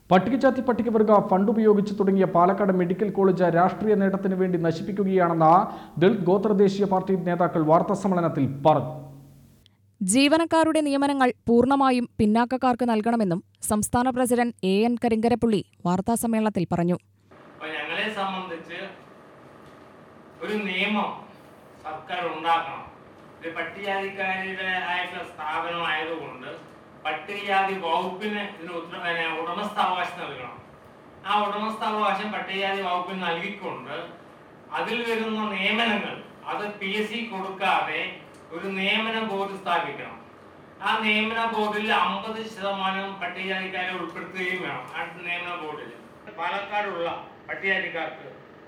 പട്ടികജാതി പട്ടികവർഗ ഫണ്ട് ഉപയോഗിച്ച് തുടങ്ങിയ പാലക്കാട് മെഡിക്കൽ കോളേജ് രാഷ്ട്രീയ നേട്ടത്തിന് വേണ്ടി നശിപ്പിക്കുകയാണെന്ന് ദളിത് ഗോത്ര ദേശീയ പാർട്ടി നേതാക്കൾ വാർത്താസമ്മേളനത്തിൽ പറഞ്ഞു. ജീവനക്കാരുടെ നിയമനങ്ങൾ പൂർണ്ണമായും പിന്നാക്കക്കാർക്ക് നൽകണമെന്നും സംസ്ഥാന പ്രസിഡന്റ് AN കരിങ്കരപ്പള്ളി വാർത്താസമ്മേളനത്തിൽ പറഞ്ഞു. ഞങ്ങളെ സംബന്ധിച്ച് ഒരു നിയമം സർക്കാർ ഉണ്ടാക്കണം. ഇത് പട്ടികജാതിക്കാരുടെ ആയിട്ടുള്ള സ്ഥാപനമായതുകൊണ്ട് പട്ടികജാതി വകുപ്പിന് ഇതിന് ഉടമസ്ഥാവകാശം നൽകണം. ആ ഉടമസ്ഥാവകാശം പട്ടികജാതി വകുപ്പിന് നൽകിക്കൊണ്ട് അതിൽ വരുന്ന നിയമനങ്ങൾ അത് PSC കൊടുക്കാതെ ഒരു നിയമന ബോർഡ് സ്ഥാപിക്കണം. ആ നിയമന ബോർഡിൽ 50% പട്ടികജാതിക്കാരെ ഉൾപ്പെടുത്തുകയും വേണം. ആ നിയമന ബോർഡിൽ പാലക്കാടുള്ള പട്ടികജാതിക്കാർക്ക്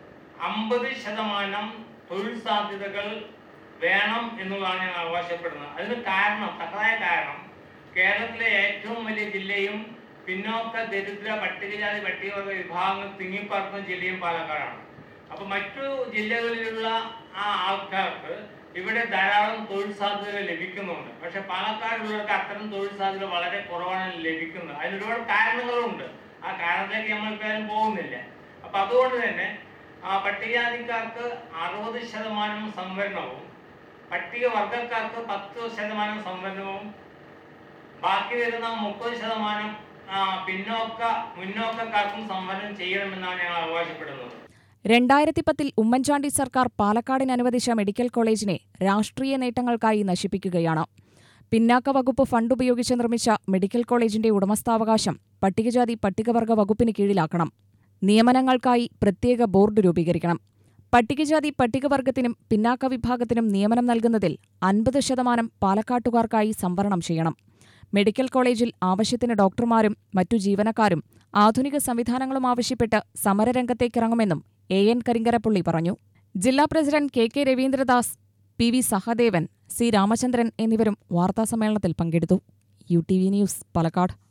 50% തൊഴിൽ സാധ്യതകൾ വേണം എന്നുള്ളതാണ് ഞാൻ അവകാശപ്പെടുന്നത്. അതിന് തക്കതായ കാരണം കേരളത്തിലെ ഏറ്റവും വലിയ ജില്ലയും പിന്നോക്ക ദരിദ്ര പട്ടികജാതി പട്ടികവർഗ വിഭാഗങ്ങൾ തിങ്ങിപ്പാർക്കുന്ന ജില്ലയും പാലക്കാടാണ്. അപ്പൊ മറ്റു ജില്ലകളിലുള്ള ആ ആൾക്കാർക്ക് ഇവിടെ ധാരാളം തൊഴിൽ സാധ്യതകൾ ലഭിക്കുന്നുണ്ട്. പക്ഷെ പാലക്കാടുള്ളവർക്ക് അത്തരം തൊഴിൽ സാധ്യത വളരെ കുറവാണ് ലഭിക്കുന്നത്. അതിന് ഒരുപാട് കാരണങ്ങളുണ്ട്. ആ കാരണത്തിലേക്ക് നമ്മൾ ഇപ്പോഴും പോകുന്നില്ല. അപ്പൊ അതുകൊണ്ട് തന്നെ പട്ടികജാതിക്കാർക്ക് 60% സംവരണവും പട്ടികവർഗക്കാർക്ക് 10% സംവരണവും ബാക്കി വരുന്ന 30% മുന്നോക്കക്കാർക്കും സംവരണം ചെയ്യണമെന്നാണ് ഞങ്ങൾ അവകാശപ്പെടുന്നത്. 2010 ഉമ്മൻചാണ്ടി സർക്കാർ പാലക്കാടിന് അനുവദിച്ച മെഡിക്കൽ കോളേജിനെ രാഷ്ട്രീയ നേട്ടങ്ങൾക്കായി നശിപ്പിക്കുകയാണ്. പിന്നാക്ക വകുപ്പ് ഫണ്ട് ഉപയോഗിച്ച് നിർമ്മിച്ച മെഡിക്കൽ കോളേജിന്റെ ഉടമസ്ഥാവകാശം പട്ടികജാതി പട്ടികവർഗ വകുപ്പിന് കീഴിലാക്കണം. നിയമനങ്ങൾക്കായി പ്രത്യേക ബോർഡ് രൂപീകരിക്കണം. പട്ടികജാതി പട്ടികവർഗത്തിനും പിന്നാക്ക വിഭാഗത്തിനും നിയമനം നൽകുന്നതിൽ 50% പാലക്കാട്ടുകാർക്കായി സംവരണം ചെയ്യണം. മെഡിക്കൽ കോളേജിൽ ആവശ്യത്തിന് ഡോക്ടർമാരും മറ്റു ജീവനക്കാരും ആധുനിക സംവിധാനങ്ങളും ആവശ്യപ്പെട്ട് സമരരംഗത്തേക്കിറങ്ങുമെന്നും AN കരിങ്കരപ്പള്ളി പറഞ്ഞു. ജില്ലാ president KK Ravindradas, PV Sahadevan, C Ramachandran എന്നിവരും വാർത്താസമ്മേളനത്തിൽ പങ്കെടുത്തു. UTV news, Palakkad.